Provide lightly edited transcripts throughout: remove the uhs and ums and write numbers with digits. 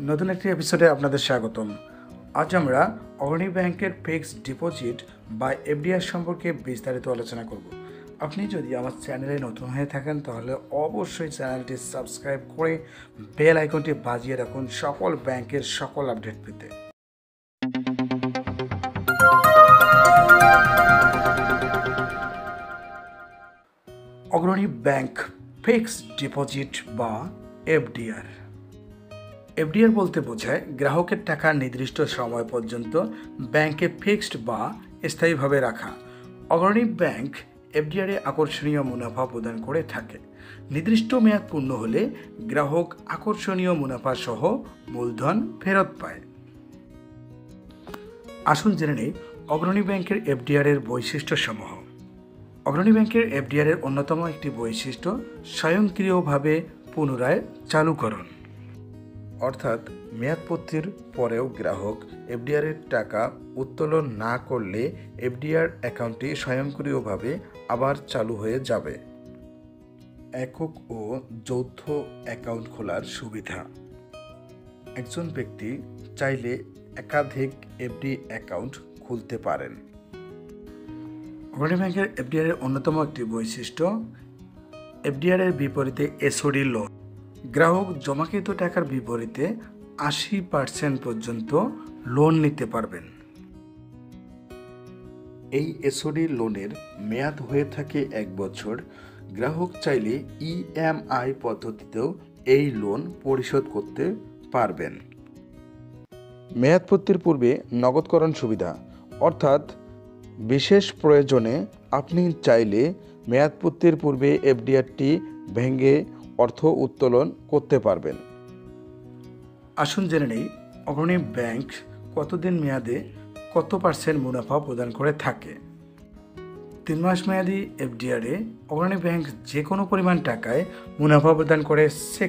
নতুন একটি এপিসোডে আপনাদের স্বাগতম। আজ আমরা অগ্রণী ব্যাংকের ফিক্সড ডিপোজিট বা এফডিআর সম্পর্কে বিস্তারিত আলোচনা করব। আপনি যদি আমার চ্যানেলে নতুন হয়ে থাকেন তাহলে অবশ্যই চ্যানেলটি সাবস্ক্রাইব করে বেল আইকনটি বাজিয়ে রাখুন সকল ব্যাংকের সকল আপডেট পেতে। অগ্রণী ব্যাংক ফিক্সড ডিপোজিট বা এফডিআর। এফডিআর বলতে বোঝায় গ্রাহকের টাকা নির্দিষ্ট সময় পর্যন্ত ব্যাংকে ফিক্সড বা স্থায়ীভাবে রাখা। অগ্রণী ব্যাংক এফডিআরে আকর্ষণীয় মুনাফা প্রদান করে থাকে। নির্দিষ্ট মেয়াদ পূর্ণ হলে গ্রাহক আকর্ষণীয় মুনাফা সহ মূলধন ফেরত পায়। আসুন জেনে নেই অগ্রণী ব্যাংকের এফডিআরের বৈশিষ্ট্যসমূহ। অগ্রণী ব্যাংকের এফডিআরের অন্যতম একটি বৈশিষ্ট্য স্বয়ংক্রিয়ভাবে পুনরায় চালুকরণ, অর্থাৎ মেয়াদপূর্তির পরেও গ্রাহক এফডিআরের টাকা উত্তোলন না করলে এফডিআর অ্যাকাউন্টটি স্বয়ংক্রিয়ভাবে আবার চালু হয়ে যাবে। একক ও যৌথ অ্যাকাউন্ট খোলার সুবিধা। একজন ব্যক্তি চাইলে একাধিক এফডি অ্যাকাউন্ট খুলতে পারেন। অগ্রণী ব্যাংকের এফডিআরের অন্যতম একটি বৈশিষ্ট্য এফডিআরের বিপরীতে এসওডি লোন। গ্রাহক জমাকৃত টাকার বিপরীতে 80% পর্যন্ত লোন নিতে পারবেন। এই এসওডি লোনের মেয়াদ হয়ে থাকে 1 বছর। গ্রাহক চাইলে ইএমআই পদ্ধতিতেও এই লোন পরিশোধ করতে পারবেন। মেয়াদপূর্তির পূর্বে নগদকরণ সুবিধা, অর্থাৎ বিশেষ প্রয়োজনে আপনি চাইলে মেয়াদপূর্তির পূর্বে এফডিআরটি ভেঙে অর্থ উত্তোলন করতে পারবেন। আসুন জেনে নেই অগ্রণী ব্যাংক কতদিন মেয়াদে কত % মুনাফা প্রদান করে থাকে। 3 মাস মেয়াদি এফডিআরে অগ্রণী ব্যাংক যে কোনো পরিমাণ টাকায় মুনাফা প্রদান করে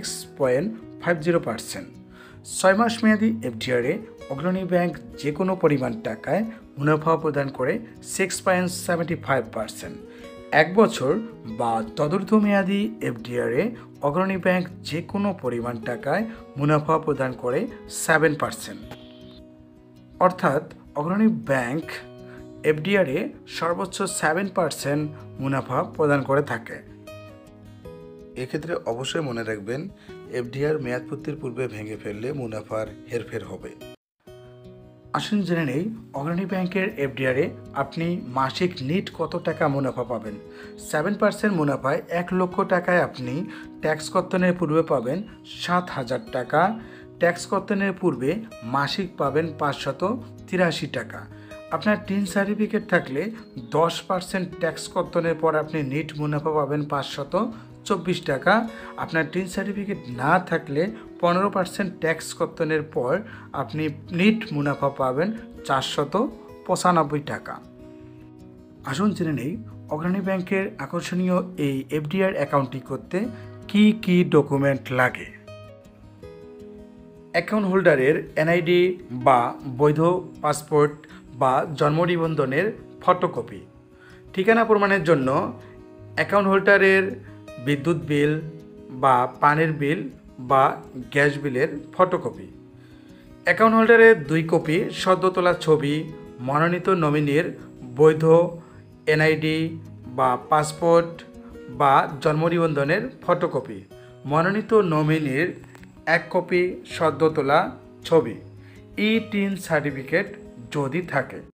6.50%। 6 মাস মেয়াদি এফডিআরে অগ্রণী ব্যাংক যে কোনো পরিমাণ টাকায় মুনাফা প্রদান করে 6.75%। 1 বছর বা তদূর্ধ্বমেয়াদী এফডিআরে অগ্রণী ব্যাংক যে কোনো পরিমাণ টাকায় মুনাফা প্রদান করে 7%। অর্থাৎ অগ্রণী ব্যাংক এফডিআরে সর্বোচ্চ 7% মুনাফা প্রদান করে থাকে। এক্ষেত্রে অবশ্যই মনে রাখবেন এফডিআর মেয়াদপূর্তির পূর্বে ভেঙে ফেললে মুনাফার হেরফের হবে। আসুন জেনে নেই অগ্রণী ব্যাংকের এফডিআরে আপনি মাসিক নিট কত টাকা মুনাফা পাবেন। 7% মুনাফায় 1 লক্ষ টাকায় আপনি ট্যাক্স কর্তনের পূর্বে পাবেন 7,000 টাকা। ট্যাক্স কর্তনের পূর্বে মাসিক পাবেন 583 টাকা। আপনার টিন সার্টিফিকেট থাকলে 10% ট্যাক্স কর্তনের পর আপনি নিট মুনাফা পাবেন 524 টাকা। আপনার টিন সার্টিফিকেট না থাকলে 15% ট্যাক্স কর্তনের পর আপনি নিট মুনাফা পাবেন 495 টাকা। আসুন জেনে নেই অগ্রণী ব্যাংকের আকর্ষণীয় এই এফডিআর অ্যাকাউন্টটি করতে কি কি ডকুমেন্ট লাগে। অ্যাকাউন্ট হোল্ডারের এনআইডি বা বৈধ পাসপোর্ট বা জন্ম নিবন্ধনের ফটোকপি। ঠিকানা প্রমাণের জন্য অ্যাকাউন্ট হোল্ডারের বিদ্যুৎ বিল বা পানির বিল বা গ্যাস বিলের ফটোকপি। অ্যাকাউন্ট হোল্ডারের 2 কপি সদ্য তোলা ছবি, মনোনীত নমিনির বৈধ এনআইডি বা পাসপোর্ট বা জন্ম নিবন্ধনের ফটোকপি। মনোনীত নমিনির 1 কপি সদ্য তোলা ছবি। টিন সার্টিফিকেট যদি থাকে।